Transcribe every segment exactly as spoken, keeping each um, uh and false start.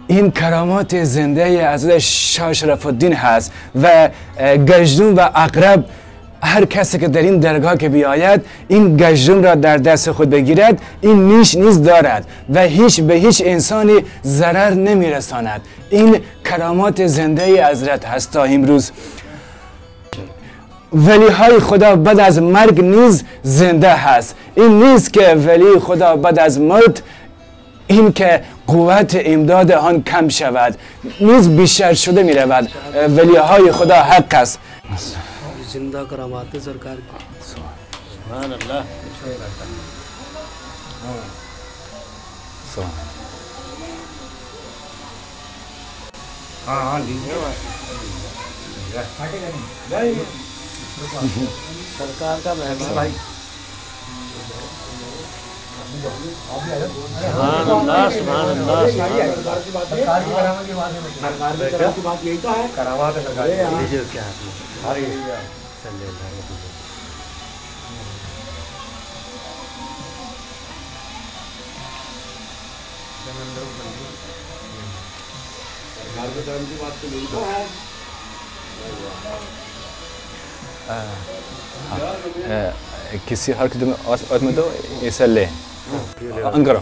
این کرامات زنده حضرت شاه شرف الدین هست و گژدون و عقرب هر کسی که در این درگاه که بیاید این گژدون را در دست خود بگیرد این نیش نیز دارد و هیچ به هیچ انسانی ضرر نمیرساند. این کرامات زنده حضرت هست تا امروز. ولی های خدا بعد از مرگ نیز زنده هست. این نیست که ولی خدا بعد از موت این که قوت امداد آن کم شود نیز بیشتر شده می رود. ولی های خدا حق است. जिंदा करामाते सरकार की सुभान अल्लाह हाँ हाँ सरकार का मेहमान भाई सुभान अल्लाह सुभान अल्लाह सरकार की करामात की बात है सरकार की बात यही तो है करामात है सरकार लीजिए उसके हाथ में अरे चल ले सरकार के धर्म की बात तो यही तो है किसी हर कदम और में तो ऐसा ले अंकरा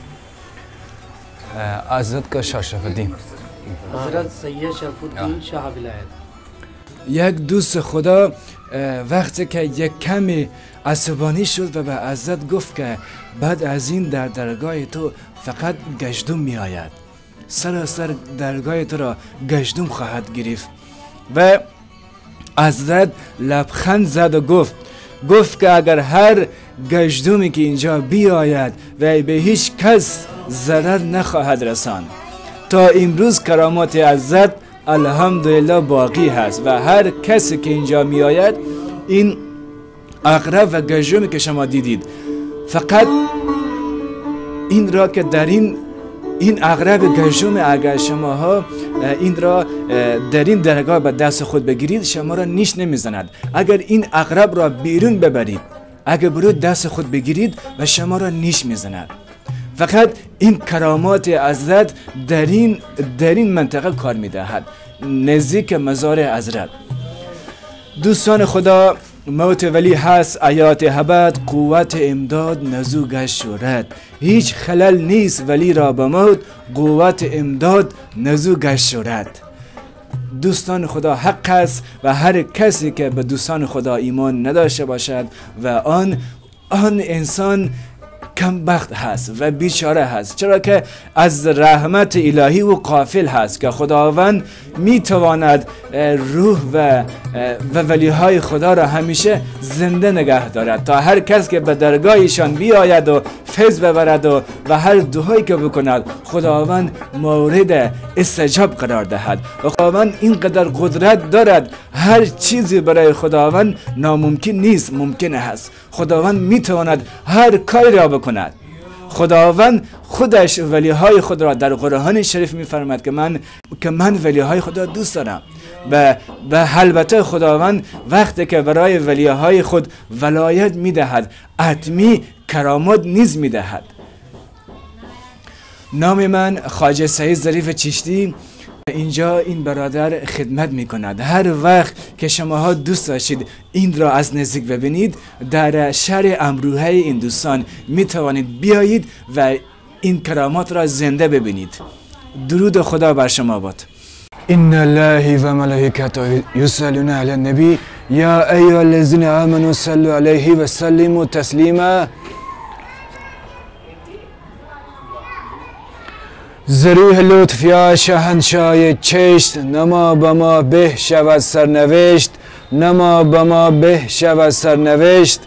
आज़ाद का शाह शरफुद्दीन हज़रत सैयद शरफुद्दीन शाह विलायत. یک دوست خدا وقتی که یک کمی عصبانی شد و به حضرت گفت که بعد از این در درگاه تو فقط گژدون می آید، سراسر درگاه تو را گژدون خواهد گرفت. و حضرت لبخند زد و گفت گفت که اگر هر گژدومی که اینجا بیاید و به هیچ کس ضرر نخواهد رساند. تا امروز کرامات حضرت الحمدلله باقی هست و هر کسی که اینجا می آید این عقرب و گژدومی که شما دیدید فقط این را که در این این عقرب گژدوم اگر شما ها این را در این درگاه به دست خود بگیرید شما را نیش نمیزند. اگر این عقرب را بیرون ببرید اگر برو دست خود بگیرید و شما را نیش میزند. فقط این کرامات حضرت در این در این منطقه کار میدهد نزدیک مزار حضرت. دوستان خدا، موت ولی هست آیات حبت قوت امداد نزو گشت شورد. هیچ خلل نیست ولی را به موت قوت امداد نزو گشت شورد. دوستان خدا حق است و هر کسی که به دوستان خدا ایمان نداشته باشد و آن آن انسان کم بخت هست و بیچاره هست، چرا که از رحمت الهی و غافل هست که خداوند می تواند روح و و ولیهای خدا را همیشه زنده نگه دارد تا هر کس که به درگاهشان بیاید و فیض ببرد و و هر دعایی که بکند خداوند مورد استجاب قرار دهد. و خداوند اینقدر قدرت دارد هر چیزی برای خداوند ناممکن نیست، ممکن است. خداوند می تواند هر کاری را بکند. خداوند خودش ولیهای خود را در قرآن شریف می‌فرماید که من که من ولیهای خدا دوست دارم. و و البته خداوند وقتی که برای ولیهای خود ولایت می‌دهد حتمی کرامات نیز می‌دهد. نام من خواجه سعید ظریف چشتی. اینجا این برادر خدمت می کند. هر وقت که شماها دوست داشتید این را از نزدیک ببینید در شهر امروهه هندوستان می توانید بیایید و این کرامات را زنده ببینید. درود خدا بر شما باد. ان الله و ملائکته یصلون علی النبی یا ایها الذین آمنوا صلوا علیه و سلموا تسلیما. ضروح لطف یا شهنشاه چشت، نما به ما به شود سرنوشت، نما به ما به شود سرنوشت.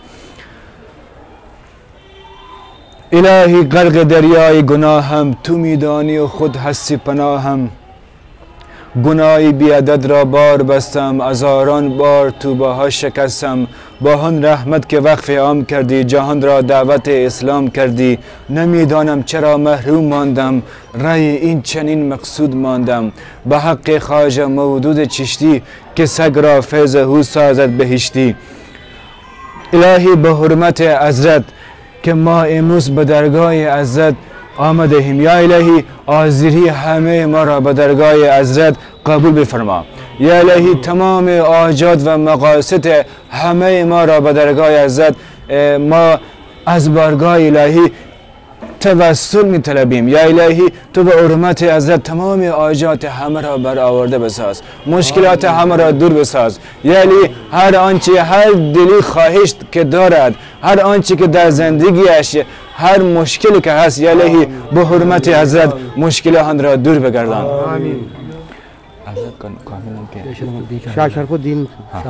الهی غرق دریای گناهم، تو میدانی و خود هستی پناهم. گناهی بیعدد را بار بستم، هزاران بار توبه شکستم. با آن رحمت که وقف عام کردی، جهان را دعوت اسلام کردی. نمیدانم چرا محروم ماندم، رای این چنین مقصود ماندم. به حق خواجه مودود چشتی، که سگ را فیض او سازد بهشتی. الهی به حرمت حضرت که ما امروز به درگاه حضرت آمده ایم. یا الهی حاضری همه ما را به درگاه حضرت قبول بفرما. یا الهی تمام حاجات و مقاصد همه ما را به درگاه حضرت ما از بارگاه الهی توسل می طلبیم. یا الهی تو به حرمت حضرت تمام حاجات همه را برآورده بساز، مشکلات همه را دور بساز. یا الهی هر آنچه هر دلی خواهش که دارد، هر آنچه که در زندگیش هر مشکلی که هست، یا الهی به حرمت حضرت مشکل آن را دور بگردان. آمین. حضرت کاملا که شاه شرف الدین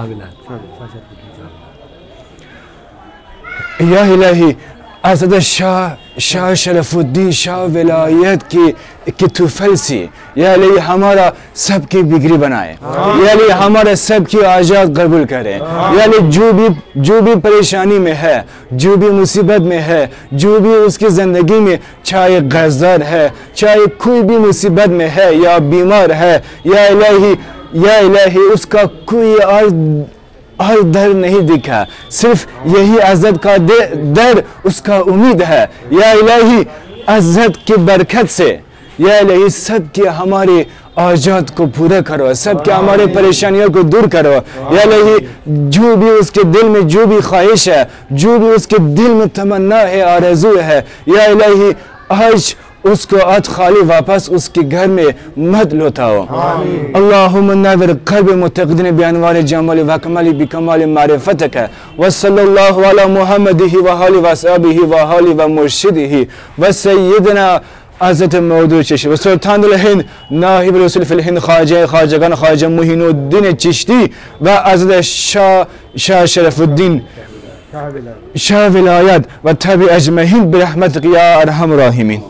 یا الهی حضرت شاه شاه شرف الدین شاه ولایت کی कि तू फलसी या अली हमारा सबकी बिगड़ी बनाए, या अली हमारा सबकी आजाद कबूल करे। या अली जो भी जो भी परेशानी में है, जो भी मुसीबत में है, जो भी उसकी ज़िंदगी में चाहे गज़र है, चाहे कोई भी मुसीबत में है या बीमार है, या इलाही या इलाही उसका कोई और और दर नहीं दिखा, सिर्फ यही हज़रत का दर उसका उम्मीद है। या इलाही हज़रत की बरकत से या इलाही सब के हमारे आजाद को पूरा करो, सब के हमारे परेशानियों को दूर करो। या इलाही जो भी उसके दिल में जो भी ख्वाहिश है, जो भी उसके दिल में तमन्ना है, आरज़ू है, या इलाही आज उसको आज खाली वापस उसके घर में मत लौटाओ। अल्लाहुम्मा नव्विर क़ल्ब मुतक़िदिन बिअनवार जमाल व कमाल बिकमाल मारिफतक व सल्लल्लाहु अला मुहम्मदिहि व आलिहि व असहाबिहि व आलिहि व मुर्शिदिहि व सय्यिदना हज़रत मौदूद चिश्ती व सुल्तानुल हिंद नाहिब रसूल फिल हिंद ख्वाजा ख्वाजगान ख्वाजा मुहीनुद्दीन चिश्ती व हज़रत शाह शाह शरफुद्दीन शाह विलायत व तबी अजमईन बिरहमतिक या अरहमर राहिमीन।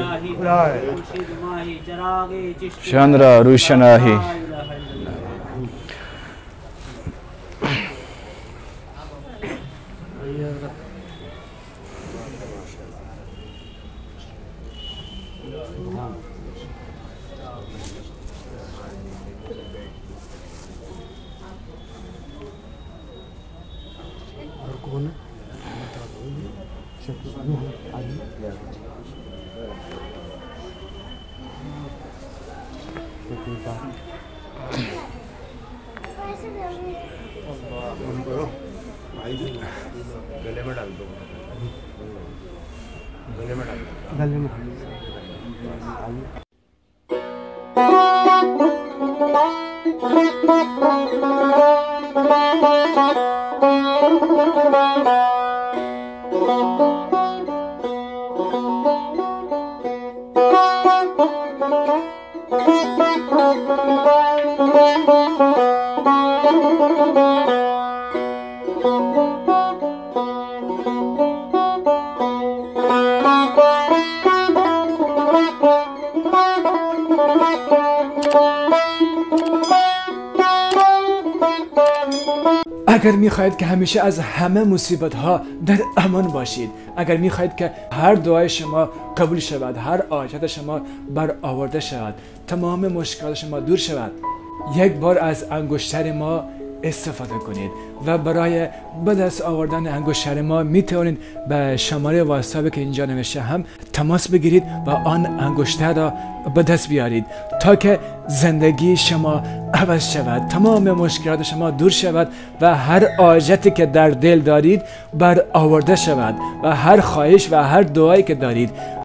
शान را روشنایی गले में डाल दो, गले में डाल दो, गले में اگر میخواهید که همیشه از همه مصیبت ها در امان باشید، اگر میخواهید که هر دعای شما قبول شود، هر حاجت شما برآورده شود، تمام مشکلات شما دور شود، یک بار از انگشتر ما استفاده کنید و برای به دست آوردن انگشتر ما میتوانید به شماره واتساپی که اینجا نوشته هم تماس بگیرید و آن انگشتر را به دست بیارید تا که زندگی شما عوض شود، تمام مشکلات شما دور شود و هر حاجتی که در دل دارید برآورده شود و هر خواهش و هر دعایی که دارید